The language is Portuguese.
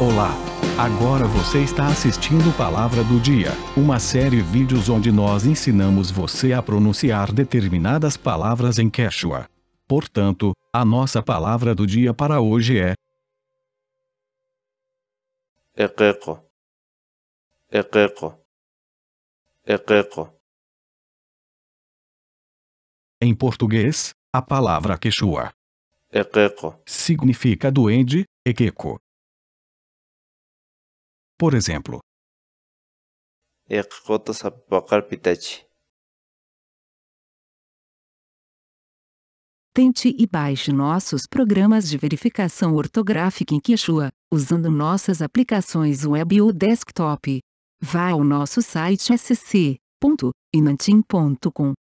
Olá! Agora você está assistindo Palavra do Dia, uma série de vídeos onde nós ensinamos você a pronunciar determinadas palavras em Quechua. Portanto, a nossa palavra do dia para hoje é Equeco, equeco, equeco, em português, a palavra Quechua equeco, significa duende, equeco. Por exemplo, equecoto sapipacal pitachi. Tente e baixe nossos programas de verificação ortográfica em Quechua, usando nossas aplicações web ou desktop. Vá ao nosso site sc.inantim.com.